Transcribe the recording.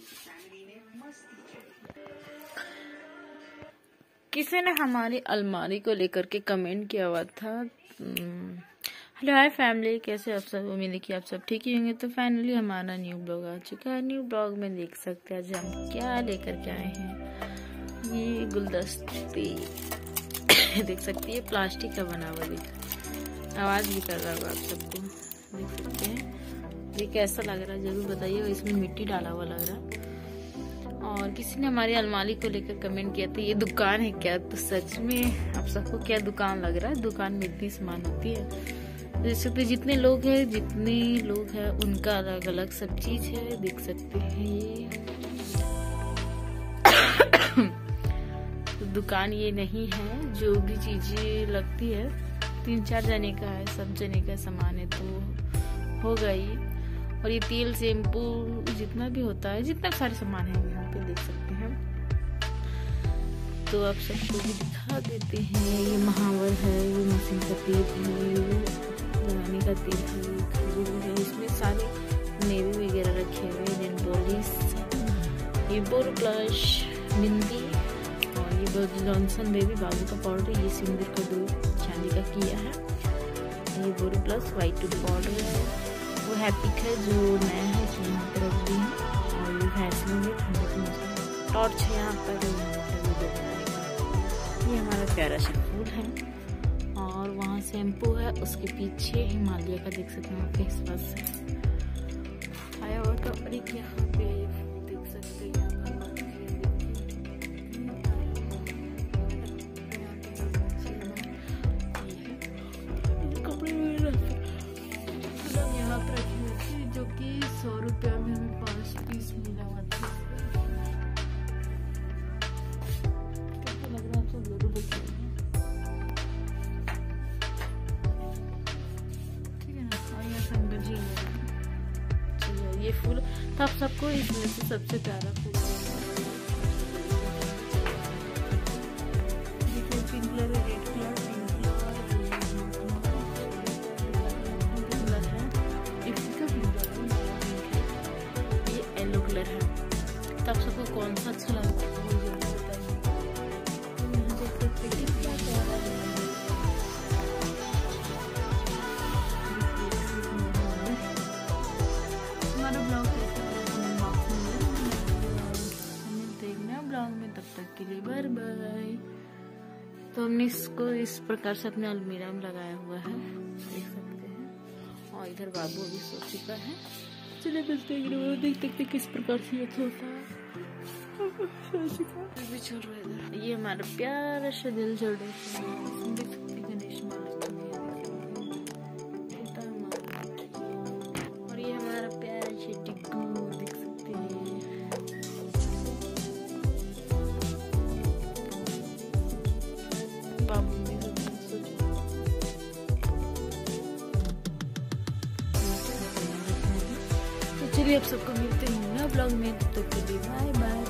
किसी ने हमारी अलमारी को लेकर के कमेंट किया हुआ था। हेलो हाय फैमिली, कैसे आप सब? उम्मीद है कि आप सब ठीक ही होंगे। तो फाइनली हमारा न्यू ब्लॉग आ चुका है। न्यू ब्लॉग में देख सकते हैं आज हम क्या लेकर के आए हैं। ये गुलदस्ते देख सकते हैं, प्लास्टिक का बना हुआ आवाज भी कर रहा होगा आप सबको, देख सकते हैं। ये कैसा लग रहा है जरूर बताइए। इसमें मिट्टी डाला हुआ लग रहा है। और किसी ने हमारी अलमारी को लेकर कमेंट किया था ये दुकान है क्या? तो सच में आप सबको क्या दुकान लग रहा है? दुकान में इतनी सामान होती है। जैसे कि जितने लोग हैं उनका अलग अलग सब चीज है, देख सकते हैं। ये तो दुकान ये नहीं है, जो भी चीजें लगती है 3-4 जने का है, सब जने का सामान है तो होगा ही। और ये तेल शैम्पू जितना भी होता है, जितना सारे सामान है यहाँ पे देख सकते हैं। तो आप सबको भी दिखा देते हैं। ये महावर है, ये मशीन का तेल है, ये लगाने का तेल है, खजूर है, इसमें सारे मेवे वगैरह रखे हुए, नेल पॉलिश, ये बोरोप्लस, बिंदी, और ये जॉनसन बेबी बाबू का पाउडर, ये सिंदूर का दूध चांदी का किया है, ये बोरोप्लस व्हाइट टूथ पाउडर है, वो हैप्पिक है जो नया है, जो यहाँ पर रख दी है। और ये वैसलीन है, ठंडे के मौसम, टॉर्च है यहाँ पर वीडियो बनाने का। ये हमारा प्यारा सा फूल है। और वहाँ शैम्पू है, उसके पीछे हिमालय का देख सकते हैं फेस वॉश है आया हुआ। तो एक यहाँ पे देख सकते हैं, जो कि 100 रुपया में हमें 5 पीस मिला हुआ था। कैसा लग रहा है तो जरूर बताइए, ठीक है ना। और यहाँ शंकर जी चलिए ये फूल तो आप सबको इसमें से सबसे प्यारा फूल पिंक कलर, रेड कलर, है। तो आप सबको कौन सा अच्छा लगता है वो जरूर बताइए। हमारा ब्लॉग कैसा देखना ब्लॉग में, तब तक के लिए बाय बाय। तो हमने इसको इस प्रकार से अपने अलमीरा में लगाया हुआ है, देख सकते हैं। और इधर बाबू अभी सो चुका है। चलिए देखते किस प्रकार से ये होता है। भी चल रहा है इधर। ये हमारा प्यारा सा दिल चल रहा है, देख सकते हैं गणेश और ये हमारा प्यारा सा टिक्कू देख सकते हैं। बाबू चलिए आप सबको मिलते हैं नए ब्लॉग में, तब तक के लिए बाय बाय।